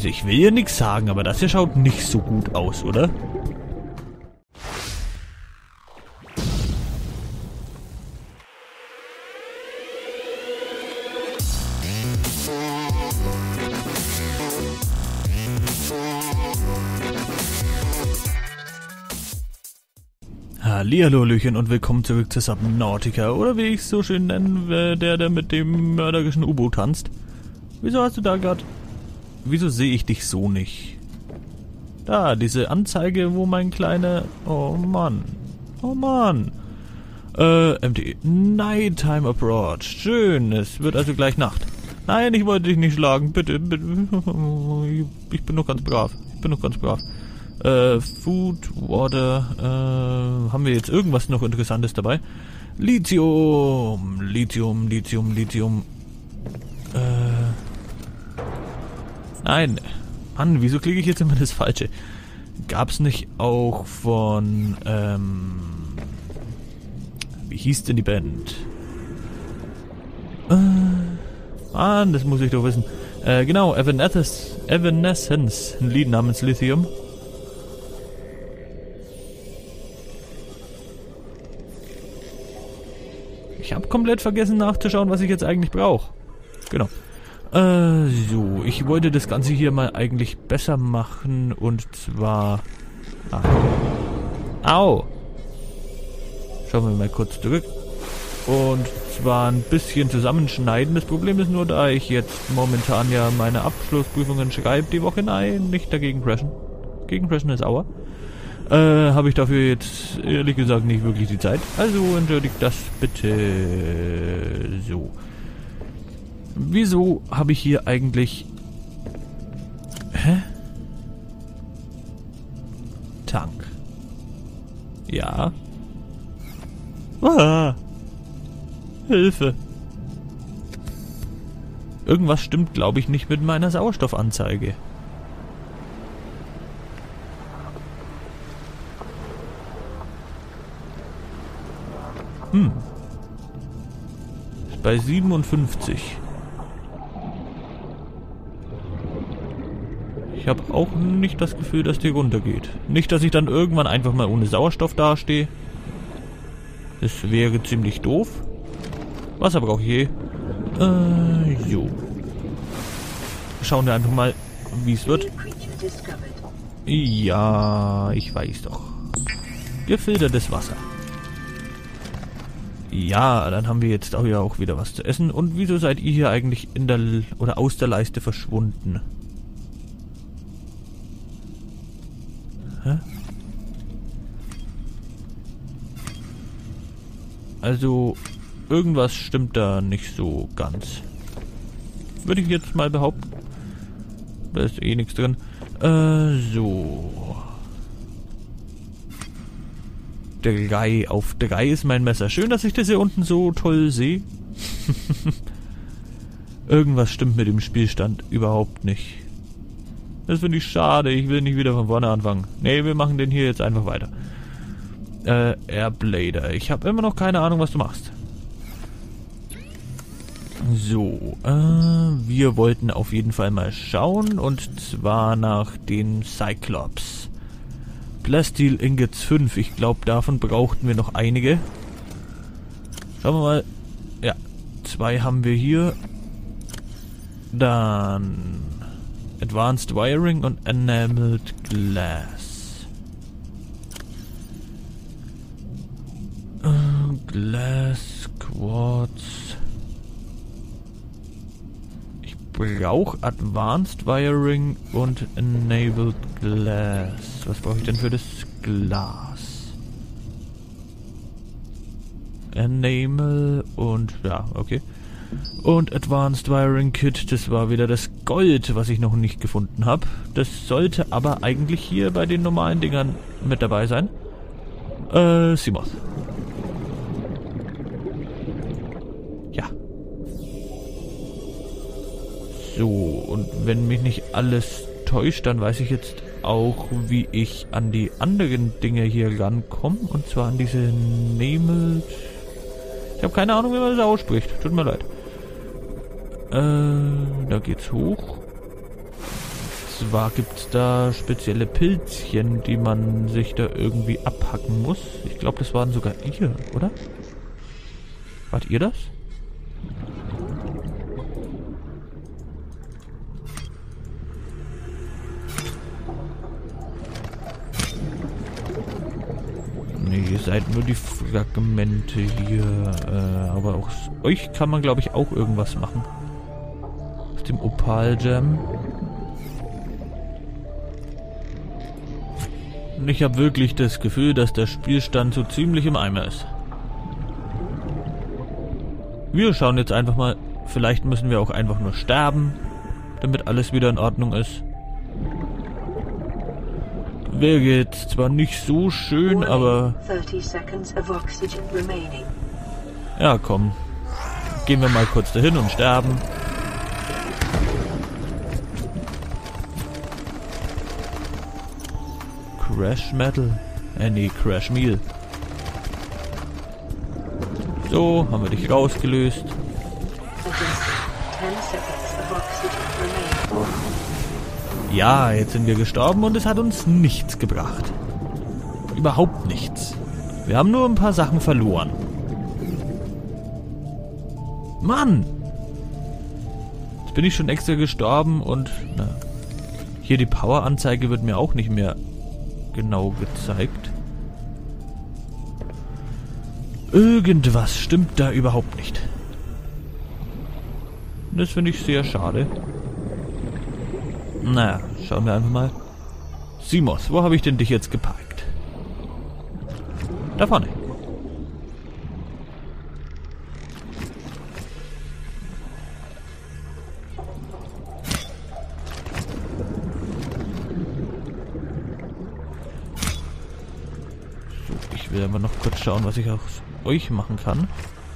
Also ich will ja nichts sagen, aber das hier schaut nicht so gut aus, oder? Hallihallöchen und willkommen zurück zu Subnautica, oder wie ich es so schön nenne, der mit dem mörderischen U-Boot tanzt. Wieso hast du da gerade... Wieso sehe ich dich so nicht? Da, diese Anzeige, wo mein kleiner... Oh Mann. Oh Mann. MT. Nighttime Approach. Schön, es wird also gleich Nacht. Nein, ich wollte dich nicht schlagen, bitte, bitte. Ich bin noch ganz brav. Food, Water, haben wir jetzt irgendwas noch Interessantes dabei? Lithium. Nein. Mann, wieso klicke ich jetzt immer das Falsche? Gab's nicht auch von, wie hieß denn die Band? Mann, das muss ich doch wissen. Genau, Evanescence, ein Lied namens Lithium. Ich habe komplett vergessen nachzuschauen, was ich jetzt eigentlich brauche. Genau. So, ich wollte das Ganze hier mal eigentlich besser machen und zwar... Au! Schauen wir mal kurz zurück. Und zwar ein bisschen zusammenschneiden. Das Problem ist nur, da ich jetzt momentan ja meine Abschlussprüfungen schreibe die Woche, nein, nicht dagegen crashen. Gegen crashen ist Aua. Habe ich dafür jetzt ehrlich gesagt nicht wirklich die Zeit. Also entschuldigt das bitte. So. Wieso habe ich hier eigentlich... Hä? Tank. Ja. Ah. Hilfe. Irgendwas stimmt, glaube ich, nicht mit meiner Sauerstoffanzeige. Ist bei 57. Ich habe auch nicht das Gefühl, dass die runtergeht. Nicht, dass ich dann irgendwann einfach mal ohne Sauerstoff dastehe. Das wäre ziemlich doof. Wasser brauche ich je. Jo. Schauen wir einfach mal, wie es wird. Ja, ich weiß doch. Gefiltertes Wasser. Ja, dann haben wir jetzt auch wieder was zu essen. Und wieso seid ihr hier eigentlich in der oder aus der Leiste verschwunden? Hä? Also, irgendwas stimmt da nicht so ganz. Würde ich jetzt mal behaupten. Da ist eh nichts drin. So. 3 auf 3 ist mein Messer. Schön, dass ich das hier unten so toll sehe. Irgendwas stimmt mit dem Spielstand überhaupt nicht. Das finde ich schade. Ich will nicht wieder von vorne anfangen. Nee, wir machen den hier jetzt einfach weiter. Airblader. Ich habe immer noch keine Ahnung, was du machst. So, wir wollten auf jeden Fall mal schauen. Und zwar nach den Cyclops. Plasteel Ingots 5. Ich glaube, davon brauchten wir noch einige. Schauen wir mal. Ja, 2 haben wir hier. Dann Advanced Wiring und Enameled Glass. Glass, Quartz. Ich brauche Advanced Wiring und Enabled Glass. Was brauche ich denn für das Glas? Enamel und... ja, okay. Und Advanced Wiring Kit, das war wieder das Gold, was ich noch nicht gefunden habe. Das sollte aber eigentlich hier bei den normalen Dingern mit dabei sein. Seamoth. Ja. So, und wenn mich nicht alles täuscht, dann weiß ich jetzt auch, wie ich an die anderen Dinge hier rankomme. Und zwar an diese Enamel... Ich habe keine Ahnung, wie man das ausspricht. Tut mir leid. Da geht's hoch. zwar gibt es da spezielle Pilzchen, die man sich da irgendwie abhacken muss. Ich glaube, das waren sogar ihr, oder? Wart ihr das? Nee, ihr seid nur die Fragmente hier. Aber auch euch kann man, glaube ich, auch irgendwas machen. Aus dem Opal-Gem. Und ich habe wirklich das Gefühl, dass der Spielstand so ziemlich im Eimer ist. Wir schauen jetzt einfach mal. Vielleicht müssen wir auch einfach nur sterben, damit alles wieder in Ordnung ist. Wäre jetzt zwar nicht so schön, aber... Ja, komm. Gehen wir mal kurz dahin und sterben. Crash Metal? Nee, Crash Meal. So, haben wir dich rausgelöst. Ja, jetzt sind wir gestorben und es hat uns nichts gebracht. Überhaupt nichts. Wir haben nur ein paar Sachen verloren. Mann! Jetzt bin ich schon extra gestorben und... Na, hier die Power-Anzeige wird mir auch nicht mehr genau gezeigt. Irgendwas stimmt da überhaupt nicht. Das finde ich sehr schade. Naja, schauen wir einfach mal. Simos, wo habe ich denn dich jetzt geparkt? Da vorne. So, ich will aber noch kurz schauen, was ich aus euch machen kann.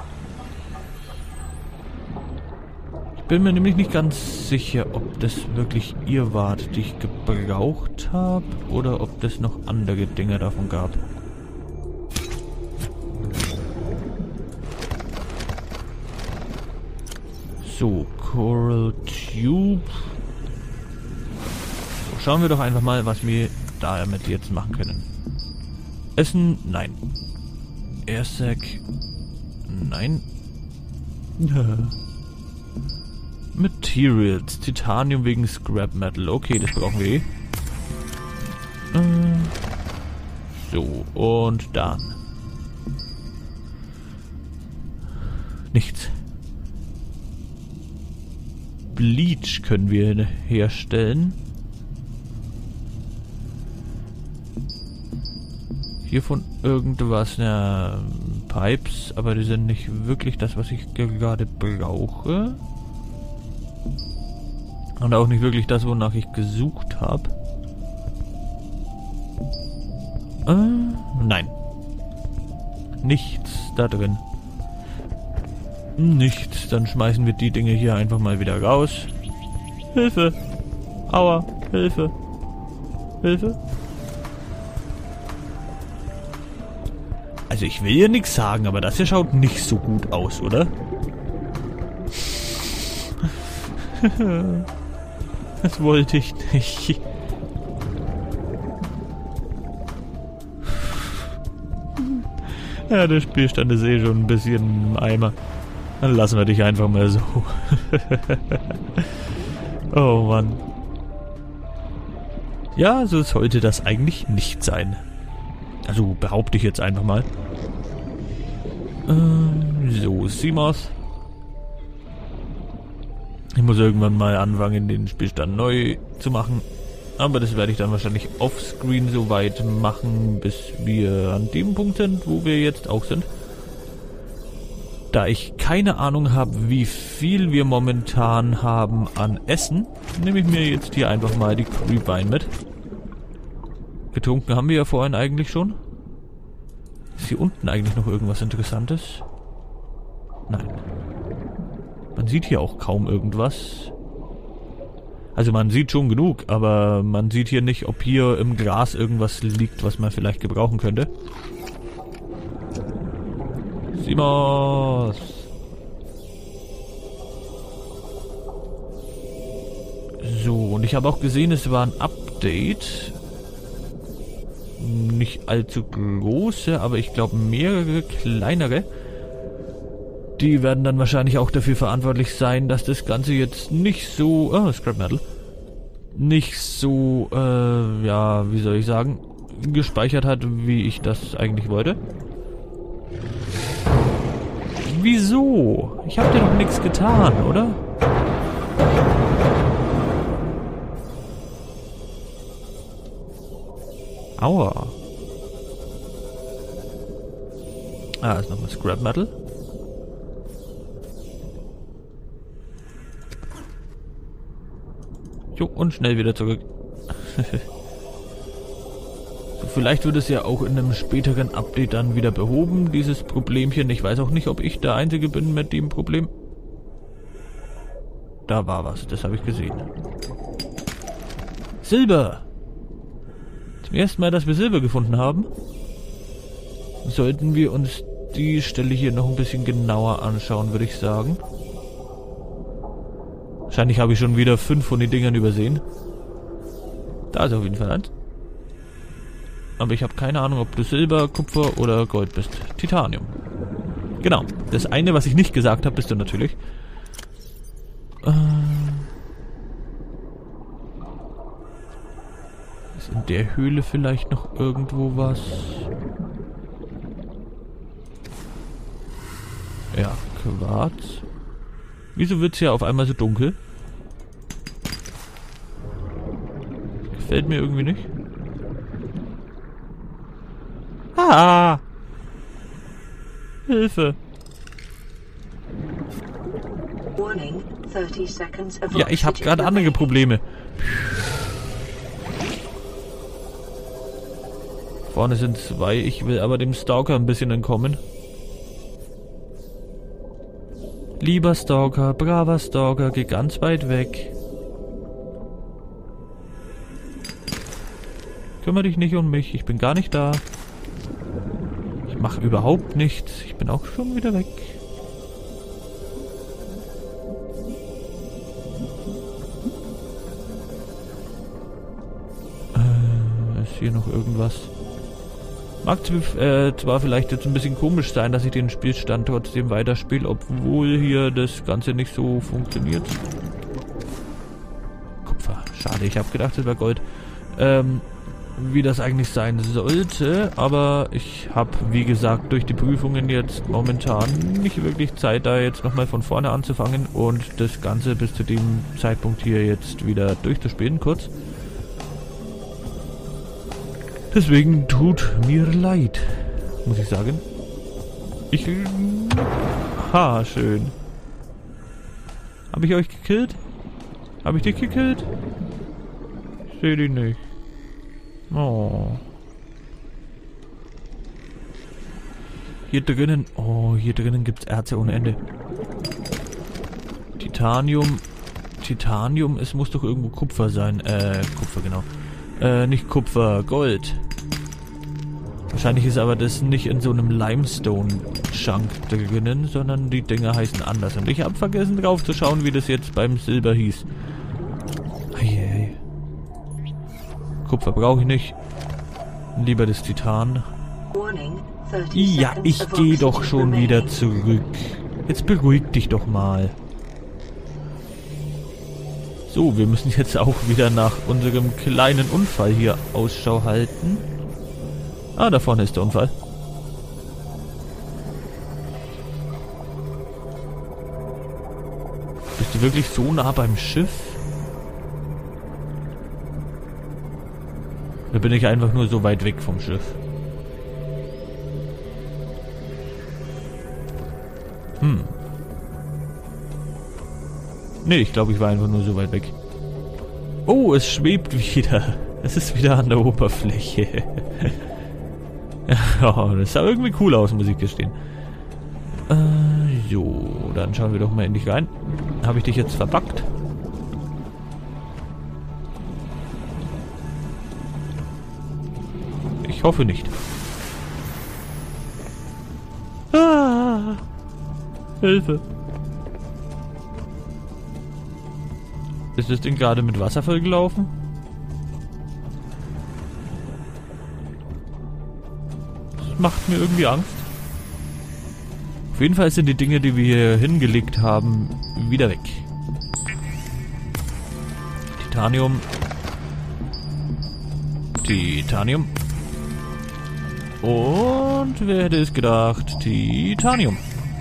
Bin mir nämlich nicht ganz sicher, ob das wirklich ihr wart, die ich gebraucht habe, oder ob das noch andere Dinge davon gab. So, Coral Tube. So, schauen wir doch einfach mal, was wir damit jetzt machen können. Essen? Nein. Airsac? Nein. Materials. Titanium wegen Scrap Metal. Okay, das brauchen wir eh. So, und dann. Nichts. Bleach können wir herstellen. Hiervon irgendwas, ja, Pipes, aber die sind nicht wirklich das, was ich gerade brauche. Und auch nicht wirklich das, wonach ich gesucht habe. Nein. Nichts da drin. Nichts. Dann schmeißen wir die Dinge hier einfach mal wieder raus. Hilfe! Aua! Hilfe! Hilfe! Also ich will hier nichts sagen, aber das hier schaut nicht so gut aus, oder? Das wollte ich nicht. Ja, der Spielstand ist eh schon ein bisschen im Eimer. Dann lassen wir dich einfach mal so. Oh Mann. Ja, so sollte das eigentlich nicht sein. Also behaupte ich jetzt einfach mal. So, Simos. Ich muss irgendwann mal anfangen, den Spielstand neu zu machen. Aber das werde ich dann wahrscheinlich offscreen so weit machen, bis wir an dem Punkt sind, wo wir jetzt auch sind. Da ich keine Ahnung habe, wie viel wir momentan haben an Essen, nehme ich mir jetzt hier einfach mal die Creepvine mit. Getrunken haben wir ja vorhin eigentlich schon. Ist hier unten eigentlich noch irgendwas Interessantes? Nein. Man sieht hier auch kaum irgendwas. Also man sieht schon genug, aber man sieht hier nicht, ob hier im Gras irgendwas liegt, was man vielleicht gebrauchen könnte. Simos! So, und ich habe auch gesehen, es war ein Update. Nicht allzu große, aber ich glaube mehrere kleinere. Die werden dann wahrscheinlich auch dafür verantwortlich sein, dass das Ganze jetzt nicht so... Oh, Scrap Metal. Nicht so, ja, wie soll ich sagen, gespeichert hat, wie ich das eigentlich wollte. Wieso? Ich habe dir doch nichts getan, oder? Aua. Ah, ist nochmal Scrap Metal. Jo, und schnell wieder zurück. So, vielleicht wird es ja auch in einem späteren Update dann wieder behoben, dieses Problemchen. Ich weiß auch nicht, ob ich der Einzige bin mit dem Problem. Da war was, das habe ich gesehen. Silber! Zum ersten Mal, dass wir Silber gefunden haben, sollten wir uns die Stelle hier noch ein bisschen genauer anschauen, würde ich sagen. Wahrscheinlich habe ich schon wieder 5 von den Dingern übersehen. Da ist auf jeden Fall eins. Aber ich habe keine Ahnung, ob du Silber, Kupfer oder Gold bist. Titanium. Genau. Das eine, was ich nicht gesagt habe, bist du natürlich. Ist in der Höhle vielleicht noch irgendwo was? Ja, Quarz. Wieso wird es hier auf einmal so dunkel? Gefällt mir irgendwie nicht. Ah! Hilfe! Ja, ich habe gerade andere Probleme. Vorne sind 2, ich will aber dem Stalker ein bisschen entkommen. Lieber Stalker, braver Stalker, geh ganz weit weg. Kümmere dich nicht um mich, ich bin gar nicht da. Ich mache überhaupt nichts, ich bin auch schon wieder weg. Ist hier noch irgendwas? Mag zwar vielleicht jetzt ein bisschen komisch sein, dass ich den Spielstand trotzdem weiterspiele, obwohl hier das Ganze nicht so funktioniert. Kupfer. Schade, ich habe gedacht, es wäre Gold. Wie das eigentlich sein sollte, aber ich habe, wie gesagt, durch die Prüfungen jetzt momentan nicht wirklich Zeit, da jetzt nochmal von vorne anzufangen und das Ganze bis zu dem Zeitpunkt hier jetzt wieder durchzuspielen, kurz. Deswegen tut mir leid, muss ich sagen. Ha, schön. Habe ich euch gekillt? Habe ich dich gekillt? Ich sehe dich nicht. Oh. Hier drinnen gibt's Erze ohne Ende. Titanium. Titanium, es muss doch irgendwo Kupfer sein. Kupfer, genau. Nicht Kupfer, Gold. Wahrscheinlich ist aber das nicht in so einem Limestone-Chunk drinnen, sondern die Dinger heißen anders. Und ich habe vergessen drauf zu schauen, wie das jetzt beim Silber hieß. Eieiei. Kupfer brauche ich nicht. Lieber das Titan. Ja, ich gehe doch schon wieder zurück. Jetzt beruhig dich doch mal. So, wir müssen jetzt auch wieder nach unserem kleinen Unfall hier Ausschau halten. Ah, da vorne ist der Unfall. Bist du wirklich so nah beim Schiff? Oder bin ich einfach nur so weit weg vom Schiff? Nee, ich glaube, ich war einfach nur so weit weg. Oh, es schwebt wieder. Es ist wieder an der Oberfläche. Oh, das sah irgendwie cool aus, muss ich gestehen. So, dann schauen wir doch mal in dich rein. Habe ich dich jetzt verbuggt? Ich hoffe nicht. Ah, Hilfe. Ist das Ding gerade mit Wasser vollgelaufen? Das macht mir irgendwie Angst. Auf jeden Fall sind die Dinge, die wir hier hingelegt haben, wieder weg. Titanium. Titanium. Und wer hätte es gedacht? Titanium.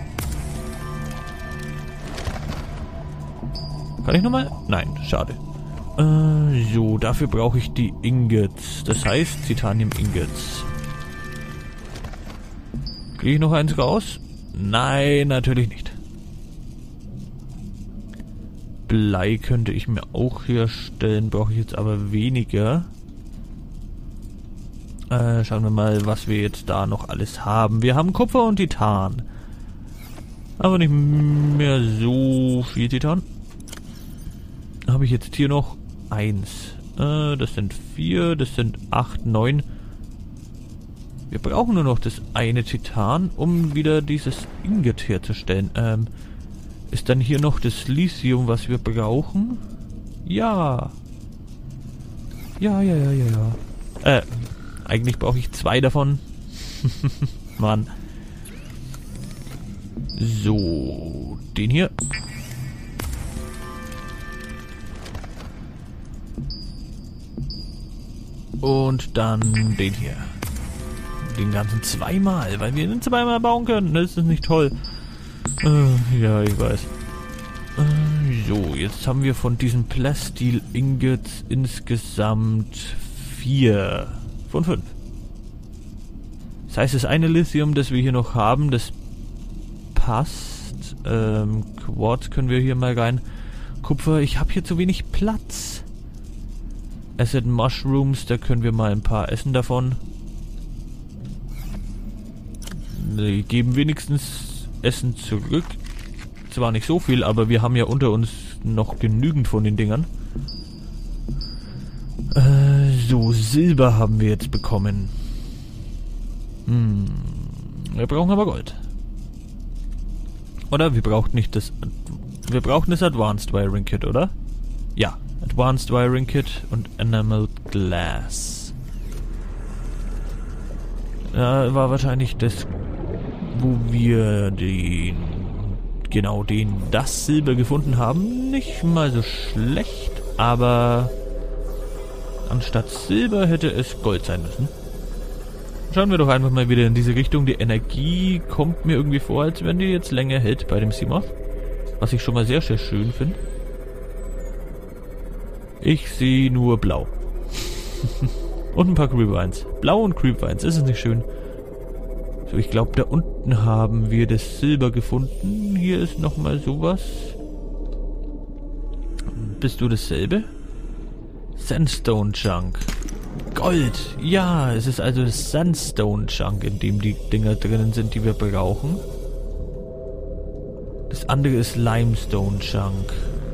Kann ich nochmal? Nein, schade. So, dafür brauche ich die Ingots. Das heißt Titanium Ingots. Kriege ich noch eins raus? Nein, natürlich nicht. Blei könnte ich mir auch herstellen, brauche ich jetzt aber weniger. Schauen wir mal, was wir jetzt da noch alles haben. Wir haben Kupfer und Titan. Aber nicht mehr so viel Titan. Habe ich jetzt hier noch 1. Das sind 4, das sind 8, 9. Wir brauchen nur noch das eine Titan, um wieder dieses Ingot herzustellen. Ist dann hier noch das Lithium, was wir brauchen? Ja. Ja. Eigentlich brauche ich 2 davon. Mann. So, den hier. Und dann den hier. Den ganzen 2-mal, weil wir ihn 2-mal bauen können. Das ist nicht toll. Ja, ich weiß. So, jetzt haben wir von diesen Plasteel Ingots insgesamt 4 von 5. Das heißt, das eine Lithium, das wir hier noch haben, das passt. Quartz können wir hier mal rein. Kupfer, ich habe hier zu wenig Platz. Acid Mushrooms, da können wir mal ein paar essen davon. Die geben wenigstens Essen zurück. Zwar nicht so viel, aber wir haben ja unter uns noch genügend von den Dingern. So, Silber haben wir jetzt bekommen. Wir brauchen aber Gold. Oder wir brauchen nicht das... Wir brauchen das Advanced Wiring Kit, oder? Ja, Advanced Wiring Kit und Enamel Glass. Ja, war wahrscheinlich das, wo wir das Silber gefunden haben. Nicht mal so schlecht, aber anstatt Silber hätte es Gold sein müssen. Schauen wir doch einfach mal wieder in diese Richtung. Die Energie kommt mir irgendwie vor, als wenn die jetzt länger hält bei dem Seamoth. Was ich schon mal sehr, sehr schön finde. Ich sehe nur blau. Und ein paar Creepvines. Blau und Creepvines, ist es nicht schön? So, ich glaube, da unten haben wir das Silber gefunden. Hier ist nochmal sowas. Bist du dasselbe? Sandstone Chunk. Gold. Ja, es ist also das Sandstone Chunk, in dem die Dinger drinnen sind, die wir brauchen. Das andere ist Limestone Chunk.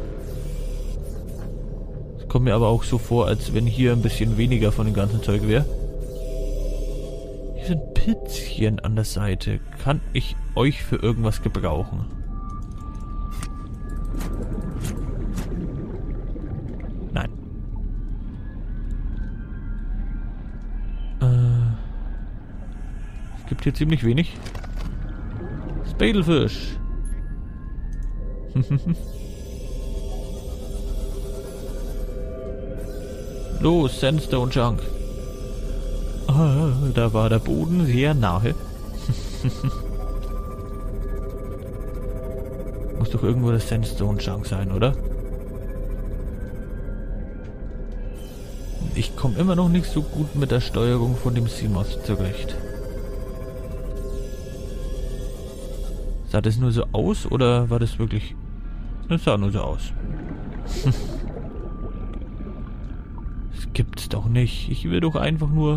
Es kommt mir aber auch so vor, als wenn hier ein bisschen weniger von dem ganzen Zeug wäre. Hier sind Pitzchen an der Seite. Kann ich euch für irgendwas gebrauchen? Nein. Es gibt hier ziemlich wenig. Spadelfish. Los, Sandstone Chunk. Da war der Boden sehr nahe. Muss doch irgendwo das Sandstone Chunk sein, oder? Ich komme immer noch nicht so gut mit der Steuerung von dem Seamoth zurecht. Sah das nur so aus oder war das wirklich... Das sah nur so aus. Das gibt's doch nicht. Ich will doch einfach nur...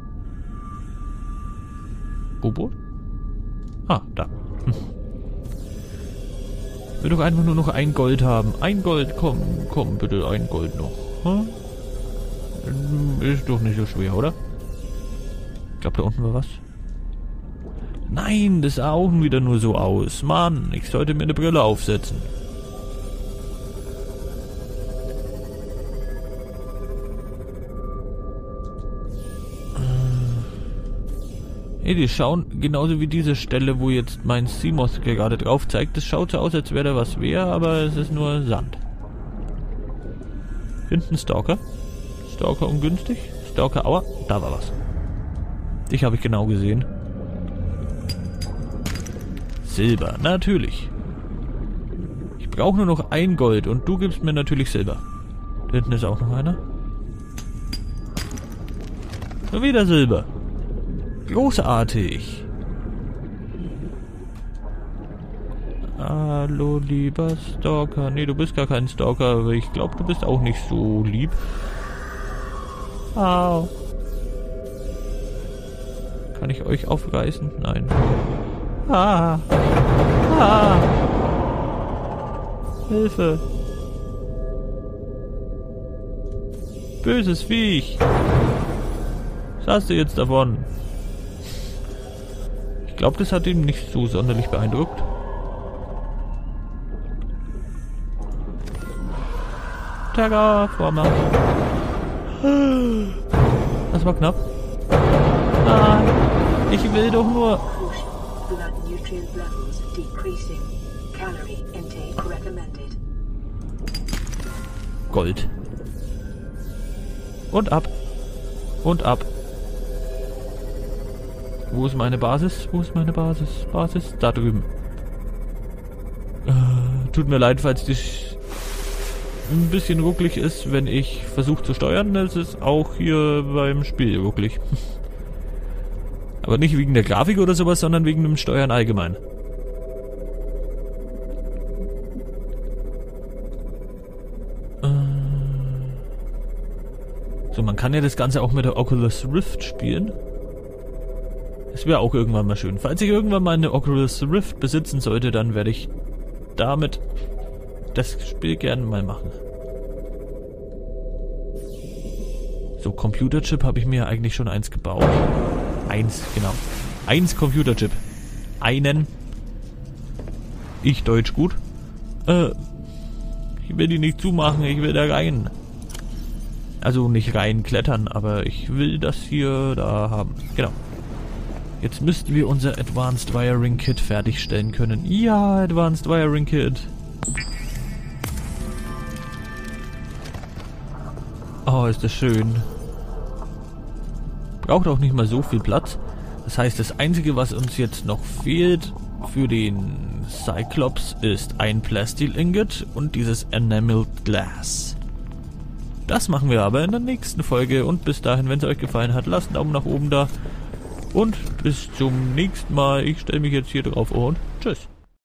Bobo? Ah, da. Ich will doch einfach nur noch ein Gold haben. Ein Gold, komm bitte, ein Gold noch. Hm? Ist doch nicht so schwer, oder? Ich glaube, da unten war was. Nein, das sah auch wieder nur so aus. Mann, ich sollte mir eine Brille aufsetzen. Ne, die schauen genauso wie diese Stelle, wo jetzt mein CMOS gerade drauf zeigt. Das schaut so aus, als wäre da was wär, aber es ist nur Sand. Hinten Stalker. Stalker ungünstig. Stalker, aua, da war was. Dich habe ich genau gesehen. Silber, natürlich. Ich brauche nur noch ein Gold und du gibst mir natürlich Silber. Da hinten ist auch noch einer. Und wieder Silber. Großartig. Hallo, lieber Stalker. Nee, du bist gar kein Stalker, aber ich glaube, du bist auch nicht so lieb. Au. Kann ich euch aufreißen? Nein. Ah. Ah. Hilfe. Böses Viech. Was hast du jetzt davon? Ich glaube, das hat ihn nicht so sonderlich beeindruckt. Terraformer. Das war knapp. Ah, ich will doch nur... Gold. Und ab. Und ab. Wo ist meine Basis? Wo ist meine Basis? Basis? Da drüben. Tut mir leid, falls das ein bisschen rucklig ist, wenn ich versuche zu steuern. Das ist auch hier beim Spiel rucklig. Aber nicht wegen der Grafik oder sowas, sondern wegen dem Steuern allgemein. So, man kann ja das Ganze auch mit der Oculus Rift spielen. Das wäre auch irgendwann mal schön. Falls ich irgendwann mal eine Oculus Rift besitzen sollte, dann werde ich damit das Spiel gerne mal machen. So, Computerchip habe ich mir eigentlich schon eins gebaut. Eins, genau. Eins Computerchip. Einen. Ich Deutsch gut. Ich will die nicht zumachen, ich will da rein. Also nicht rein klettern, aber ich will das hier da haben. Genau. Jetzt müssten wir unser Advanced Wiring Kit fertigstellen können. Ja, Advanced Wiring Kit. Oh, ist das schön. Braucht auch nicht mal so viel Platz. Das heißt, das Einzige, was uns jetzt noch fehlt für den Cyclops, ist ein Plasteel Ingot und dieses Enameled Glass. Das machen wir aber in der nächsten Folge. Und bis dahin, wenn es euch gefallen hat, lasst einen Daumen nach oben da. Und bis zum nächsten Mal. Ich stelle mich jetzt hier drauf und tschüss.